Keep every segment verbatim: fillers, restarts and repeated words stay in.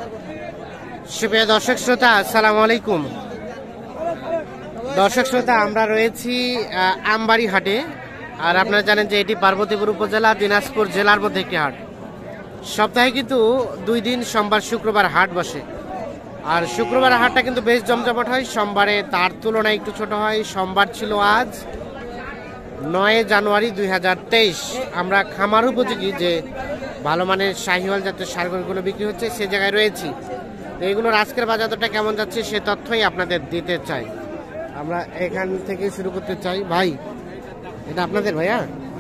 সুপ্রিয় দর্শক শ্রোতা, আসসালামু আলাইকুম। দর্শক শ্রোতা, আমরা রয়েছি আমবাড়ি হাটে। আর আপনারা জানেন যে এটি পার্বতীপুর উপজেলা দিনাজপুর জেলার মধ্যে একটি হাট। সপ্তাহে কিন্তু দুই দিন, সোমবার শুক্রবার হাট বসে। আর শুক্রবার হাটটা কিন্তু বেশ জমজমাট হয়, সোমবারে তার তুলনায় একটু ছোট হয়। সোমবার ছিল আজ নয় জানুয়ারি দুই হাজার তেইশ। আমরা খামার উপযোগী যে ভালো মানের শাহিওয়াল জাতের সারগুলো বিক্রি হচ্ছে সে জায়গায় রয়েছি। তো এগুলোর আজকের বাজারটা কেমন যাচ্ছে সে তথ্যই আপনাদের দিতে চাই। আমরা এখান থেকে শুরু করতে চাই। ভাই, এটা আপনাদের ভাইয়া?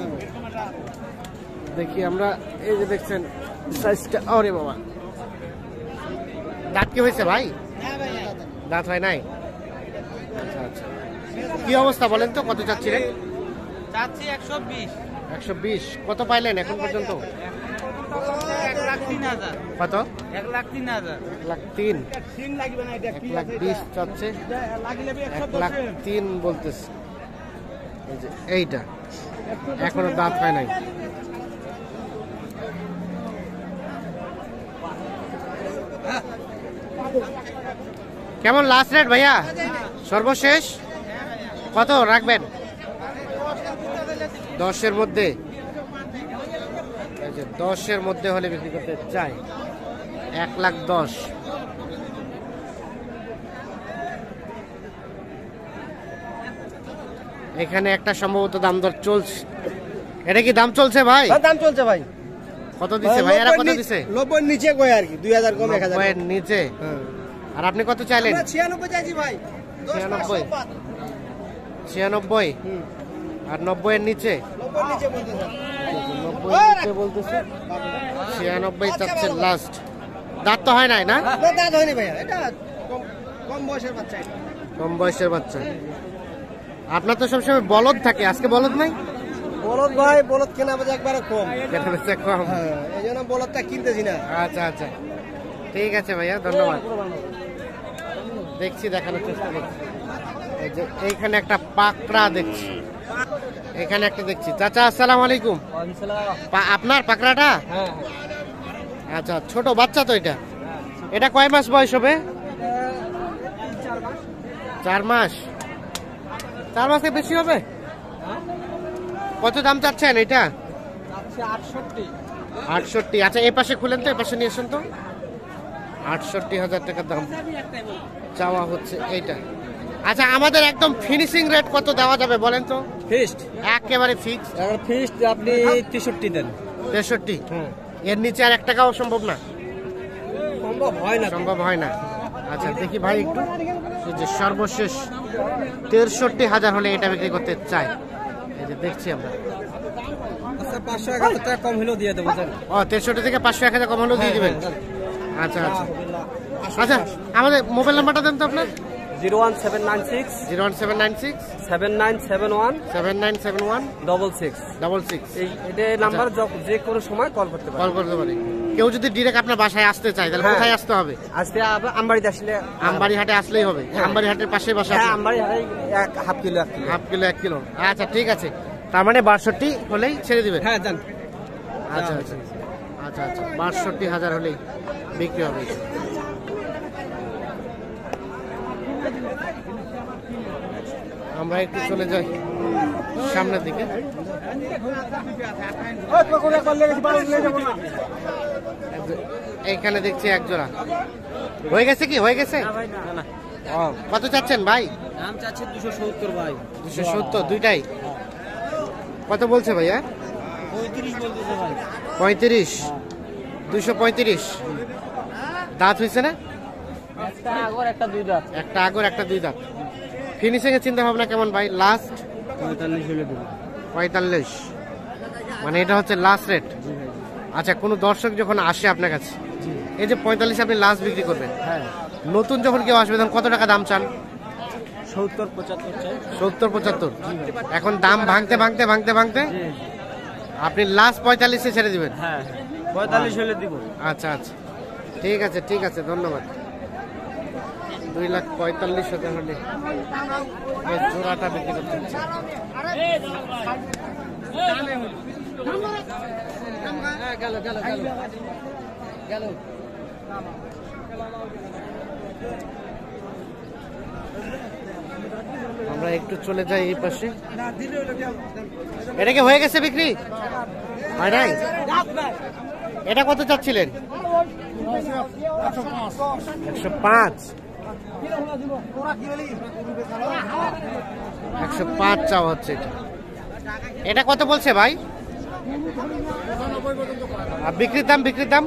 দেখি আমরা, এই যে দেখছেন সাইজটা। ওরে বাবা, দাঁত কি হয়েছে ভাই? দাঁত হয় নাই? আচ্ছা আচ্ছা, কি অবস্থা বলেন তো, কত চাচ্ছিলেন? চাচ্ছি একশো বিশ। একশো বিশ কত পাইলেন এখন পর্যন্ত? এক লাখ তিন হাজার। কত? এক লাখ তিন হাজার। এক লাখ তিন। এক লাখ বিশ চাচ্ছে, এক লাখ তিন বলতেছে। এই যে এইটা এখনো দাঁত হয় নাই। কেমন লাস্ট রেট ভাইয়া? সর্বশেষ কত রাখবেন? দশের মধ্যে? দশের মধ্যে হলে বিক্রি করতে চাই। এক লাখ দশ। এখানে একটা সম্ভবত দাম দর চলছে। এটা কি দাম চলছে ভাই? দাম চলছে ভাই। কত দিছে ভাই? এরা কত দিছে? নব্বই নিচে কয় আর কি, দুই হাজার কম, এক হাজার নব্বই এর নিচে। আর আপনি কত চাইলেন? ছিয়ানব্বই চাইছি ভাই। ছিয়ানব্বই। ছিয়ানব্বই আর নব্বই এর নিচে? নব্বই নিচে বলতেছে। নব্বই নিচে বলতেছে। ছিয়ানব্বই চাচ্ছে লাস্ট। দাঁত তো হয় নাই না? দাঁত হয়নি ভাইয়া, এটা কম বয়সের বাচ্চা। কম বয়সের বাচ্চা। আপনার তো সবসময় বলদ থাকে, আজকে বলদ নাই? বলদ ভাই, বলদ কেনা বেচা একবারে কম। কেনা বেচা কম, এই জন্য বলদটা কিনতেছি না। আচ্ছা আচ্ছা, ঠিক আছে ভাইয়া, ধন্যবাদ। দেখছি, দেখানোর চেষ্টা করছি। এই যে এইখানে একটা পাকড়া দেখছি, এখানে একটা দেখছি। চাচা আসসালামু আলাইকুম। আপনার পাকড়াটা? আচ্ছা, ছোট বাচ্চা তো এটা। এটা কয় মাস বয়স হবে? চার মাস। চার মাসে বেশি হবে? কত দাম চাচ্ছেন এটা? আটষট্টি। আটষট্টি। আচ্ছা, এই পাশে খুলেন তো, এই পাশে নিয়ে আসুন তো। আটষট্টি হাজার টাকার দাম চাওয়া হচ্ছে এইটা। আচ্ছা, আমাদের একদম ফিনিশিং রেট কত দেওয়া যাবে বলেন তো? ফিক্সড, একেবারে ফিক্সড। ফিক্সড আপনি তেষট্টি দেন। তেষট্টি? এর নিচে আর এক টাকাও সম্ভব না? সম্ভব হয় না, সম্ভব হয় না। আচ্ছা, দেখি ভাই একটু, এই যে সর্বশেষ তেষট্টি হাজার হলে এটা বিক্রি করতে চাই। এই যে দেখছি আমরা। আচ্ছা, পাঁচশো এক হাজার টাকা কম হলেও দিয়ে দেবো। ও, তেষট্টি থেকে পাঁচশো এক হাজার কম হলেও দিয়ে দিবেন? আচ্ছা আচ্ছা আচ্ছা, আমাদের মোবাইল নাম্বারটা দেন তো আপনার। Zero one seven nine six zero one seven nine six seven nine seven one seven nine seven one double six double six. এই এটা নাম্বার যে কোনো সময় কল করতে পারে। কল করতে পারে। কেউ যদি ডিরেক্ট আপনার বাসায় আসতে চায় তাহলে কোথায় আসতে হবে? আসতে আমবাড়িতে আসলে, আমবাড়ি হাটে আসলেই হবে? আমবাড়ি হাটের পাশে বাসা? হ্যাঁ, আমবাড়ি হাটে এক হাফ কিলো এক কিলো হাফ কিলো এক কিলো। আচ্ছা, ঠিক আছে। তার মানে বাষট্টি হলেই ছেড়ে দিবেন? হ্যাঁ, জান। আচ্ছা আচ্ছা আচ্ছা আচ্ছা, বাষট্টি হাজার হলেই বিক্রি হবে। আমরা একটু চলে যাই সামনের দিকে। এইখানে দেখছি এক জোড়া হয়ে গেছে। কি হয়ে গেছে? কত চাচ্ছেন ভাই? দাম চাচ্ছে দুশো সত্তর ভাই। দুশো সত্তর দুইটাই? কত বলছে ভাইয়া? পঁয়ত্রিশ বলতেছে ভাই। পঁয়ত্রিশ? দুশো পঁয়ত্রিশ। দাঁত হয়েছে না? একটা আগর একটা দুই দাঁত। একটা আগর একটা দুই দাঁত। ফিনিশিং এর চিন্তা ভাবনা কেমন ভাই? লাস্ট পঁয়তাল্লিশ হলে দেবো। পঁয়তাল্লিশ মানে এটা হচ্ছে লাস্ট রেট? আচ্ছা, কোনো দর্শক যখন আসে আপনার কাছে, এই যে পঁয়তাল্লিশ আপনি লাস্ট বিক্রি করবেন, হ্যাঁ, নতুন যখন কেউ আসবে তখন কত টাকা দাম চান? সত্তর পঁচাত্তর চাই। সত্তর পঁচাত্তর। এখন দাম ভাঙতে ভাঙতে ভাঙতে ভাঙতে আপনি লাস্ট পঁয়তাল্লিশে ছেড়ে দিবেন? হ্যাঁ, পঁয়তাল্লিশ হলে দিব। আচ্ছা আচ্ছা, ঠিক আছে ঠিক আছে, ধন্যবাদ। দুই লাখ পঁয়তাল্লিশ হাজার হলে এই জোড়াটা বিক্রি করতে হচ্ছে। গেল গেল গেল গেল আমরা একটু চলে যাই এই পাশে। এটা কি হয়ে গেছে বিক্রি? হয় নাই? এটা কত চাচ্ছিলেন? একশো পাঁচ একশো পাঁচ চাওয়া হচ্ছে। এটা এটা কত বলছে ভাই? আর বিক্রির দাম? বিক্রির দাম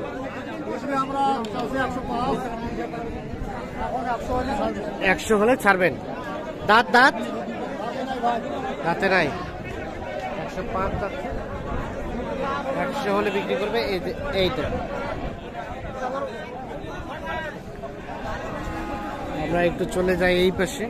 একশো হলে ছাড়বেন। দাঁত দাঁত দাঁতে নাই। একশো পাঁচ যাচ্ছে, একশো হলে বিক্রি করবে। এই যে এইটা আমরা একটু চলে যাই এই পাশে।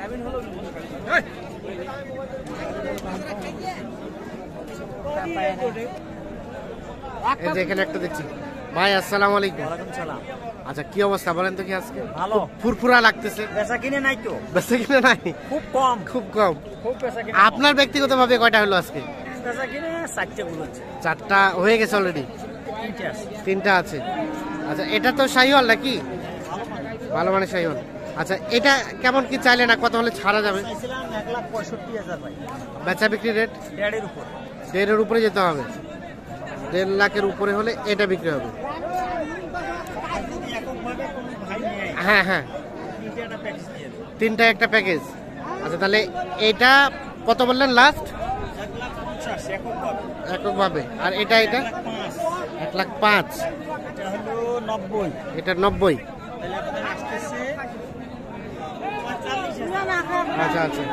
এই যে এখানে একটা দেখছি। ভাই আসসালামু আলাইকুম। আচ্ছা কি অবস্থা বলেন তো? কি আজকে ভালো ফুরফুরা লাগতেছে। বেচা কিনে নাই তো, বেচা কিনে নাই? খুব কম, খুব কম। খুব বেচা কিনে। আপনার ব্যক্তিগত ভাবে কয়টা হলো আজকে? বেচা কিনে চারটে বলেছে, চারটা হয়ে গেছে অলরেডি। তিনটে আছে। তিনটা আছে। আচ্ছা এটা তো শাহিওয়াল নাকি? ভালো মানে শাহিওয়াল। আচ্ছা এটা কেমন কি চাইলে না কত হলে ছাড়া যাবে? চাইছিলাম এক লাখ পঁয়ষট্টি হাজার ভাই। বেচা বিক্রি রেট দেড়ের উপর। দেড়ের উপরে যেতে হবে। দেড় লাখের উপরে হলে এটা বিক্রি হবে। যদি এককভাবে কোনো ভাই নেয়, হ্যাঁ হ্যাঁ, তিনটে একটা প্যাকেজ দিয়ে দেবো। তিনটা একটা প্যাকেজ। আচ্ছা তাহলে এটা কত বললেন লাস্ট? এক লাখ পঞ্চাশ এককভাবে। এককভাবে। আর এটা এটা এক লাখ পাঁচ। এক লাখ পাঁচ। এটা হলো নব্বই। এটা নব্বই। তাহলে আপনার আসতেছে পঁয়তাল্লিশ হাজার। আচ্ছা আচ্ছা,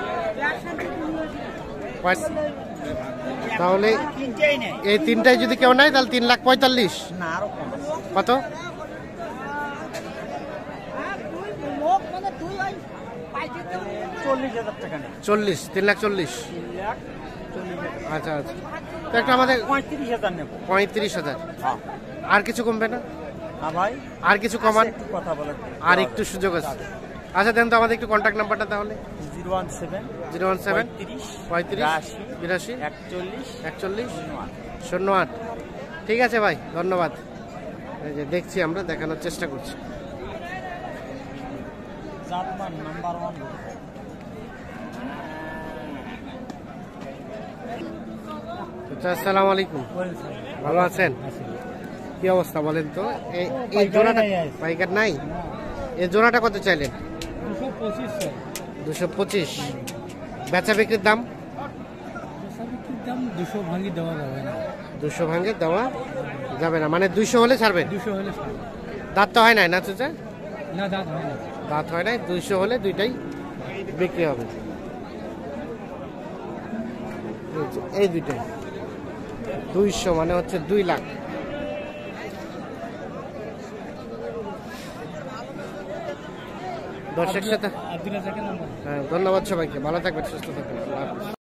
পঁয়- তাহলে তিনটেই নেয় এই তিনটায় যদি কেউ নেয় তাহলে তিন লাখ পঁয়তাল্লিশ। না, আরো কম আছে। কত? চল্লিশ হাজার টাকা নেয়। চল্লিশ। তিন লাখ চল্লিশ। তিন লাখ চল্লিশ হাজার। আচ্ছা আচ্ছা, তো একটা আমাদের পঁয়ত্রিশ হাজার নেবো। পঁয়ত্রিশ হাজার। হ্যাঁ আর কিছু কমবে না? হ্যাঁ ভাই, আর কিছু কমান? একটু কথা বলেন। আর একটু সুযোগ আছে। আচ্ছা দেন তো আমাদের একটু কন্ট্যাক্ট নাম্বারটা তাহলে। Zero one seven zero one seven পঁয়ত্রিশ পঁয়ত্রিশ বিরাশি বিরাশি একচল্লিশ একচল্লিশ নয়। শূন্য আট। ঠিক আছে ভাই, ধন্যবাদ। এই যে দেখছি আমরা, দেখানোর চেষ্টা করছি। জাতমান নাম্বার ওয়ান। আচ্ছা আসসালামু আলাইকুম, ভালো আছেন? কি অবস্থা বলেন তো? এই এই জোড়াটা পাইকার নাই? এই জোড়াটা কত চাইলেন? দুশো পঁচিশ দুশো পঁচিশ। বেচা বিক্রির দাম? দাম দুশো ভাঙি দেওয়া যাবে না। দুশো ভাঙে দেওয়া যাবে না, মানে দুইশো হলে ছাড়বেন? দুশো হলে দাঁত তো হয় নাই না চাচা? না, দাঁত হয় না। দাঁত হয় নাই, দুইশো হলে দুইটাই বিক্রি হবে। এই যে, এই দুইটাই দুইশো মানে হচ্ছে দুই লাখ। দর্শক সাথে হ্যাঁ, ধন্যবাদ সবাইকে, ভালো থাকবেন, সুস্থ থাকবেন। আল্লাহ হাফেজ।